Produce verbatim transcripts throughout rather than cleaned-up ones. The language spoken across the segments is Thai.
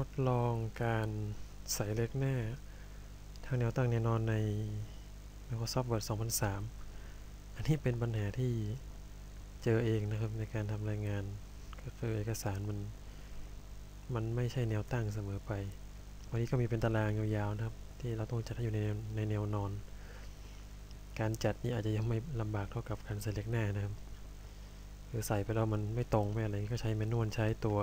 ดลองการใส่เลขหน้าทางแนวตั้งแนวนอนใน Microsoft Word สองพันสาม อันนี้เป็นปัญหาที่เจอเองนะครับในการทำรายงานก็คือเอกสารมันมันไม่ใช่แนวตั้งเสมอไปวันนี้ก็มีเป็นตารางยาวๆนะครับที่เราต้องจัดให้อยู่ในในแนวนอนการจัดนี่อาจจะยังไม่ลำบากเท่ากับการใส่เลขหน้านะครับคือใส่ไปแล้วมันไม่ตรงไม่อะไรก็ใช้แมนนวลใช้ตัว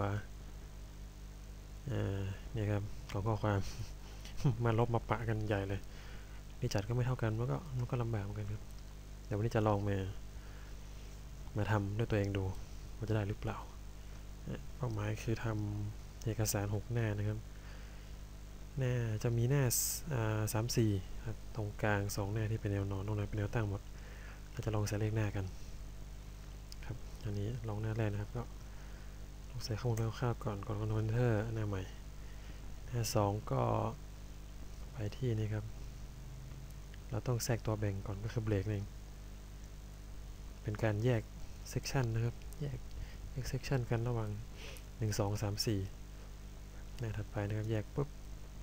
เนี่ยครับของข้อความ มาลบมาปะกันใหญ่เลยนี่จัดก็ไม่เท่ากันมันก็มันก็ลำบากเหมือนกันครับเดี๋ยววันนี้จะลองมามาทำด้วยตัวเองดูว่าจะได้หรือเปล่าเป้าหมายคือทำเอกสารหกหน้านะครับหน้าจะมีหน้าสามสี่ตรงกลางสองหน้าที่เป็นแนวนอนตรงนั้นเป็นแนวตั้งหมดเราจะลองใส่เลขหน้ากันครับอันนี้ลองหน้าแรกนะครับก็ลองใส่ข้อมูลคร่าวๆก่อนก่อนคอนโทรลเตอร์หน้าใหม่หน้าสองก็ไปที่นี่ครับเราต้องแทรกตัวแบ่งก่อนก็คือเบรกเองเป็นการแยกเซกชันนะครับแยกแยกเซกชันกันระหว่างหนึ่ง สอง สาม สี่หน้าถัดไปนะครับแยกปุ๊บ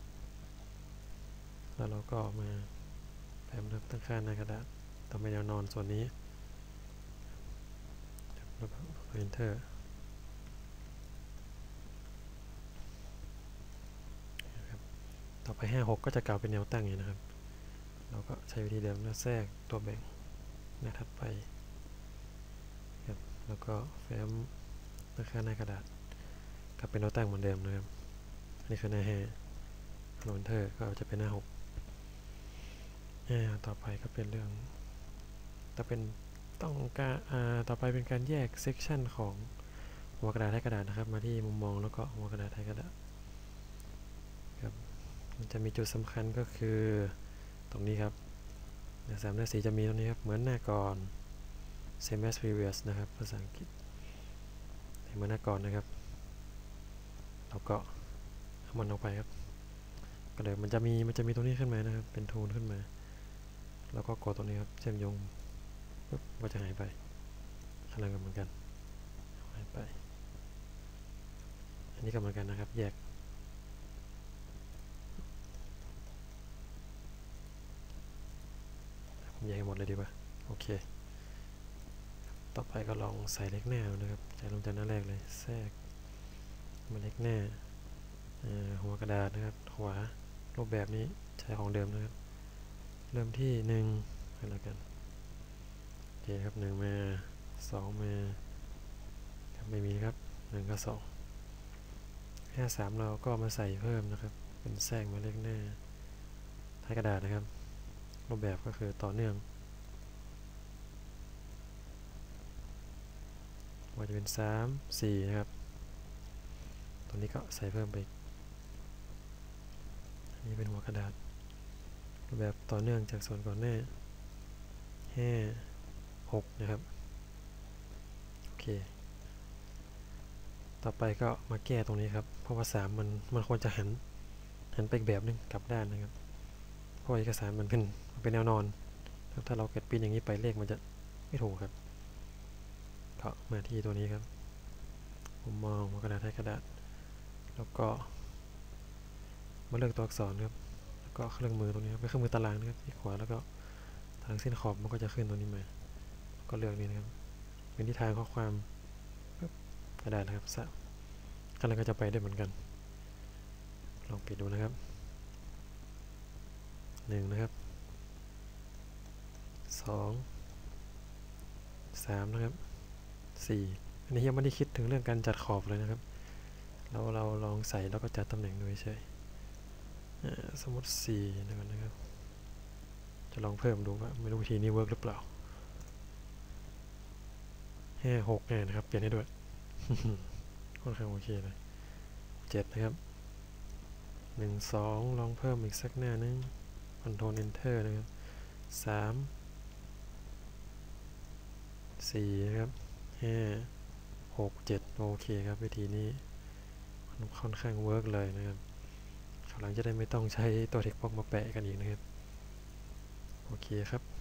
แล้วเราก็มาแปมนะครับตั้งค่าหน้ากระดาษต่อไปแนวนอนส่วนนี้แล้วก็ enter ต่อไปห้า หกก็จะกลายเป็นแนวตั้งอย่างนี้นะครับเราก็ใช้วิธีเดิมแล้วแทรกตัวแบ่งหน้าถัดไปครับแล้วก็แฟ้มตั้งค่าหน้ากระดาษกลับเป็นแนวตั้งเหมือนเดิมนะครับอันนี้คือหน้าห้าโรนเทอร์ก็จะเป็นหน้าหกต่อไปก็เป็นเรื่องต่อเป็นต้องการต่อไปเป็นการแยกเซกชันของหัวกระดาษท้ายกระดาษนะครับมาที่มุมมองแล้วก็หัวกระดาษท้ายกระดาษครับมันจะมีจุดสำคัญก็คือตรงนี้ครับหน้าสามหน้าสี่จะมีตรงนี้ครับเหมือนหน้าก่อน same as previous นะครับภาษาอังกฤษเหมือนหน้าก่อนนะครับเราก็เอามันออกไปครับก็เลยมันจะมีมันจะมีตรงนี้ขึ้นมานะครับเป็นทูลขึ้นมาแล้วก็กดตรงนี้ครับเชื่อมโยงปุ๊บก็จะหายไปข้างล่างก็เหมือนกันหายไปอันนี้ก็เหมือนกันนะครับแยกผมแยกหมดเลยดีกว่าโอเคต่อไปก็ลองใส่เลขหน้านะครับใส่ลงจากหน้าแรกเลยแทรกมาเลขหน้าหัวกระดาษนะครับขวารูปแบบนี้ใช้ของเดิมนะครับเริ่มที่หนึ่งแล้วกันโอเคครับหนึ่งมาสองมาครับไม่มีครับหนึ่งก็สองห้าสามเราก็มาใส่เพิ่มนะครับเป็นแทรกมาเลขหน้าท้ายกระดาษนะครับรูปแบบก็คือต่อเนื่องว่าจะเป็นสามสี่นะครับตรงนี้ก็ใส่เพิ่มไปอันนี้เป็นหัวกระดาษรูปแบบต่อเนื่องจากส่วนก่อนหน้าห้า หกนะครับโอเคต่อไปก็มาแก้ตรงนี้ครับเพราะว่าสามมันมันควรจะหันหันไปอีกแบบนึงกลับด้านนะครับเพราะเอกสารมันเป็นมันเป็นแนวนอนถ้าเราเกิดปีนอย่างนี้ไปเลขมันจะไม่ถูกครับก็มาที่ตัวนี้ครับผมมองหัวกระดาษท้ายกระดาษแล้วก็มาเลือกตัวอักษรครับแล้วก็เครื่องมือตรงนี้ครับเป็นเครื่องมือตารางนะครับที่ขวาแล้วก็ทางเส้นขอบมันก็จะขึ้นตรงนี้มาก็เลือกนี้นะครับเป็นทิศทางข้อความกระดาษนะครับสะอะไรก็จะไปได้เหมือนกันลองปิดดูนะครับหนึ่งนะครับสองสามนะครับสี่อันนี้ยังไม่ได้คิดถึงเรื่องการจัดขอบเลยนะครับเราเราลองใส่แล้วก็จัดตำแหน่งดูเฉยสมมติสี่นะครับจะลองเพิ่มดูว่าไม่รู้วิธีนี้เวิร์กหรือเปล่าห้า หกเนี่ยนะครับเปลี่ยนให้ด้วย ค่อนข้างโอเคเลยเจ็ดนะครับหนึ่ง สองลองเพิ่มอีกสักหน้านึง Ctrl Enter นะครับสาม สี่นะครับห้า หก เจ็ดโอเคครับวิธีนี้ค่อนข้างเวิร์กเลยนะครับคราวหลังจะได้ไม่ต้องใช้ตัวเทคบ็อกมาแปะกันอีกนะครับโอเคครับ